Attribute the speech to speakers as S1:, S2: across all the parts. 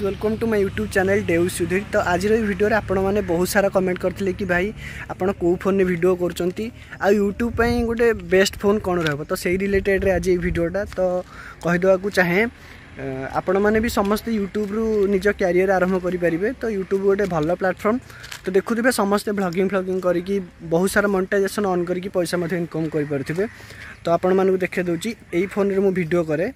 S1: Guys welcome to my YouTube channel Dev Sudhir. तो आज video रे आपण मैंने बहुत सारा कमेंट करते कि भाई आपण कौ फोन में वीडियो करचंती आ यूट्यूब पे गोटे बेस्ट फोन कौन रहा तो से रिलेटेड रे आज ये वीडियोटा तो कहीदेवा को चाहे आपण मैंने भी समस्त यूट्यूब रु निज कैरियर आरंभ करें। तो यूट्यूब गोटे भल प्लेटफॉर्म तो देखुए समस्ते ब्लॉगिंग फ्लॉगिंग करके बहुत सारा मोनेटाइजेशन ऑन करके पैसा इनकम करें। तो आपण मानक देखे दूची यही फोन रे मु वीडियो करे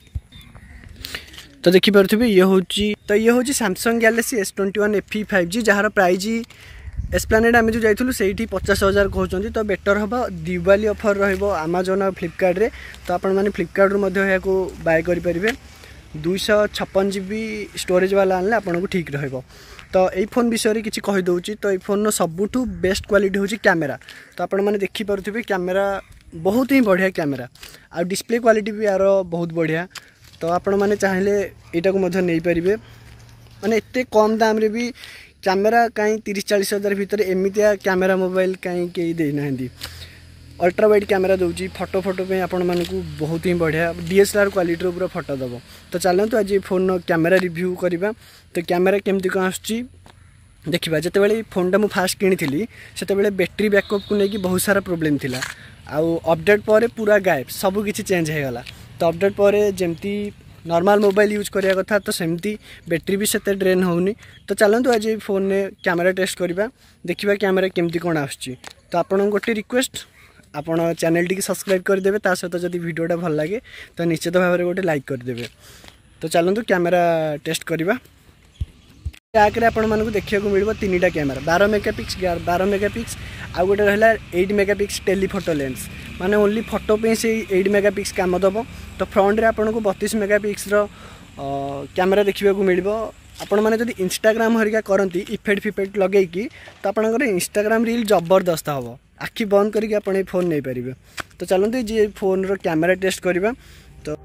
S1: तो देखिपे ये हूँ Samsung Galaxy S21 FE 5G जार प्राइज एस्प्लानेड आम जो जाइलु से 50,000 कहते। तो बेटर हम दिवाली ऑफर रमाजन और फ्लिपकार्ट रे तो आपण मैंने फ्लिपकार्ट को बाय करेंगे 256 GB स्टोरेज वाला आनले आपन को ठीक रहिबो। तो यही फोन विषय किसी कहीदे तो ये फोन सबुठू बेस्ट क्वालिटी हूँ कैमेरा। तो आपण मैंने देखिपे कैमेरा बहुत ही बढ़िया कैमेरा आ डिस्प्ले क्वालिटी भी यार बहुत बढ़िया। तो आपण मैंने चाहेले यहाँ को नहीं पारे माने एत कम दाम रे भी कैमेरा कहीं 30-40 हज़ार भितर एमतिया कैमेरा मोबाइल कहीं कई देना अल्ट्रा वाइड कैमेरा दूसरी फोटो पे आपण मानकू बहुत ही बढ़िया DSLR क्वालिटी पूरा फोटो दब। तो चलते आज फोन कैमेरा रिव्यू करवा। तो कैमेरा केमती कौन आसुची देखा जिते फोनटा मुझे फास्ट किनी से बैटेरी बैकअप को लेकिन बहुत सारा प्रोब्लेम थिला आउ अपडेट पर पूरा गायब सब किसी चेंज हो गला। तो अपडेट पर जमती नॉर्मल मोबाइल यूज करिया कथा तो सेमती बैटेरी भी सेते ड्रेन होनी। तो चलते आज फोन में कैमेरा टेस्ट करवा देखा कैमेरा केमती कौन आसुची। तो आपण गोटे रिक्वेस्ट आपण चैनल टी सब्सक्राइब करदे सहित जब वीडियोटा भल लगे तो निश्चित भाव में गोटे लाइक करदे। तो चलते कैमेरा टेस्ट करवा। आगे आपण मानक देखा मिल 3टा कैमेरा 12 मेगापिक्स आ गोटे रहा 8 मेगापिक्स टेलीफोटो लेंस माने ओनली फोटो पे से 8 मेगापिक्स काम दब। तो फ्रंट रे आपन को 32 मेगापिक्स कैमेरा देखा मिल। आपण मैंने जब इंस्टाग्राम हरिका करती इफेक्ट फिफेक्ट लगे तो आपंकर इंस्टाग्राम रील जबरदस्त हम आखि बंद करके आपन फोन नहीं पारे। तो चलते जी फोन रो कैमेरा टेस्ट करवा। तो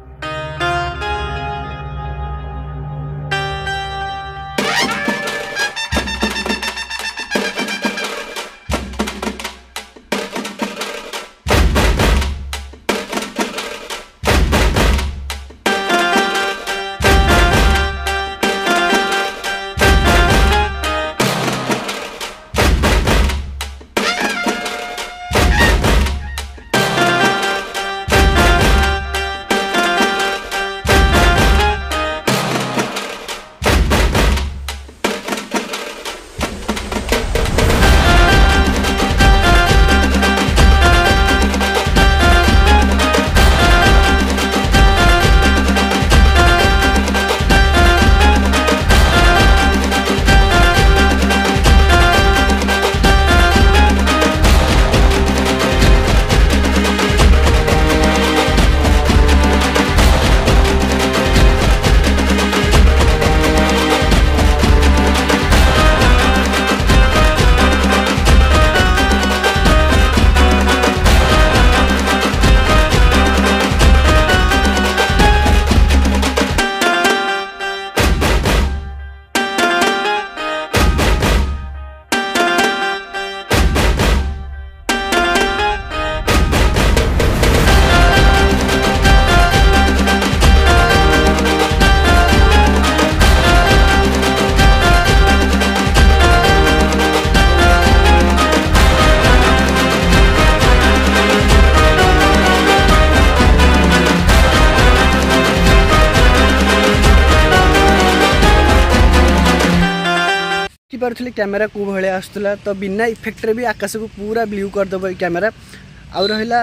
S1: पारे कैमेरा को भाया आसला तो बिना इफेक्ट रे भी आकाश को पूरा ब्लू करदेव कैमेरा आउ रहा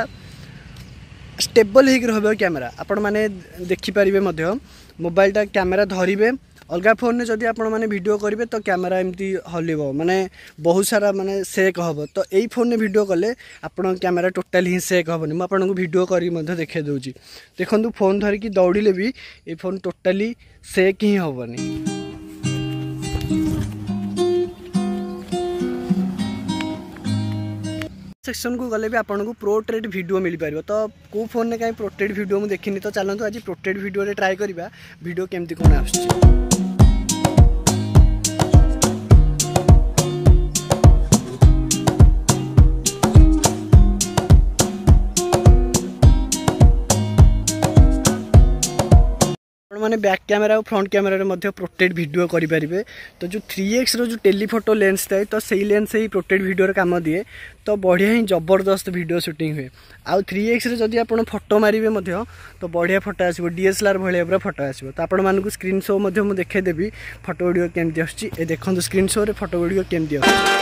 S1: स्टेबल हो कैमेरा। आपण मैंने देखिपारे मोबाइलटा कैमेरा धरवे अलग फोन में जदि आपण मैंने वीडियो करेंगे तो कैमेरा एमती हल्ब माने बहुत सारा माने सेक हम। तो यही फोन में वीडियो कले आपण कैमेरा टोटाल ही सेक हेनी मुझे वीडियो कर देखे दूसरी देखो फोन धरिकी दौड़े भी ये फोन टोटाली सेक ही हेनी। सेक्शन को गले भी आपन को प्रोट्रेट वीडियो मिल पार। तो को फोन में कहीं प्रोट्रेट वीडियो मुझे देखनी। तो चलते आज प्रोट्रेट वीडियो रे ट्राई करवा वीडियो केमती कौन आसुची। मैंने बैक कैमेरा और फ्रंट कैमेरा रे प्रोटेक्ट वीडियो करें। तो जो 3x रो जो टेलीफोटो लेंस थाए तो सही लेंस से ही प्रोटेक्ट वीडियो काम दिए तो बढ़िया ही जबरदस्त वीडियो शूटिंग हुए। आउ 3x रे जदि आपण फोटो मारे तो बढ़िया फोटो आसो DSLR भाई फोटो आसो। तो आपण मानक स्क्रीन शो मुझे देखेदेवी फोटो वीडियो केमती आसुची। ए देखो स्क्रीन शो रे फोटो वीडियो केमती आसुची।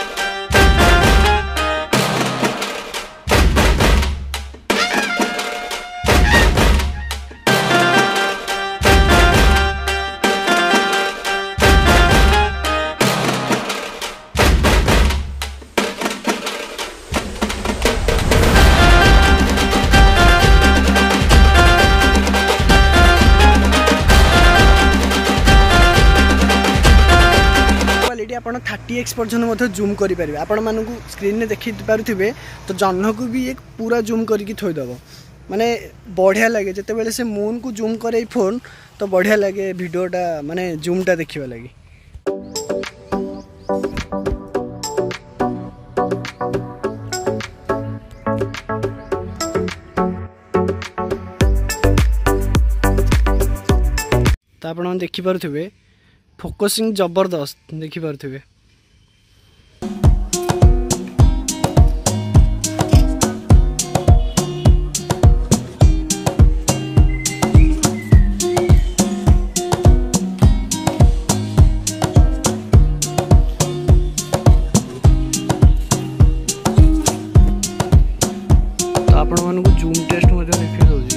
S1: आप 30x पर्यंत जूम करें। आपण मानक स्क्रीन में देखी पारे तो जह्न को भी एक पूरा जूम करके थोईदेव माने बढ़िया लगे जिते से मून को जूम करे फोन तो बढ़िया लगे वीडियोटा माने जूमटा देखा लगे। तो आप देखिपे फोकसिंग जबरदस्त देखिपे। तो आपण मानक जूम टेस्ट देखी दौर।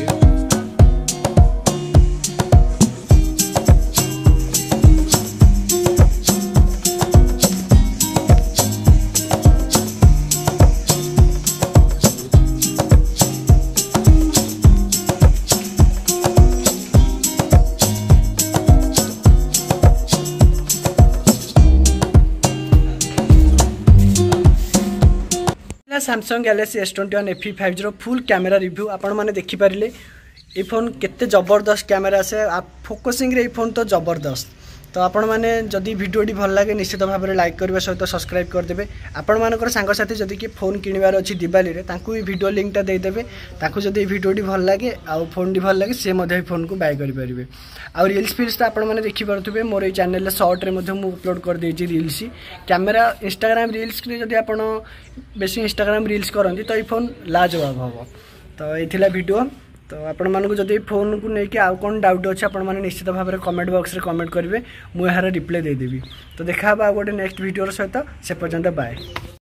S1: Samsung Galaxy S21 FE 5G full camera review आपण माने देखि पारिले। ए फोन केते जबरदस्त कैमेरा से फोकसिंग रे फोन तो जबरदस्त। तो आपण माने जदि वीडियोटी भल लागे निश्चित भाव में लाइक करबा सहित सब्सक्राइब कर देबे। आपण मानकर सांग साथी जदि कि फोन किनिबार अछि दिवाली रे तांकु भी वीडियो लिंकटा दे देबे। तांकु जदि वीडियोटी भल लागे आ फोन टी भल लागे से मधे फोन को बाय करि परिबे। आ रील्स फिल्स आपण माने देखि परथुबे मोर ए चैनल रे शॉर्ट रे मधे मु अपलोड कर देछि रील्स। कैमेरा इंस्टाग्राम रील्स रे जदि आपण बेसी इंस्टाग्राम रील्स करंती तो ए फोन लाजवाब हबो। तो एथिला वीडियो तो आपण मानक जदि फोन को लेकिन आउ कौन डाउट अच्छे आपण माने निश्चित भाव में कमेंट बॉक्स रे कमेंट करेंगे। मुझे यार रिप्लाई देदेवी। तो देखा गोटे नेक्स्ट वीडियो सहित से पर्यंत बाय।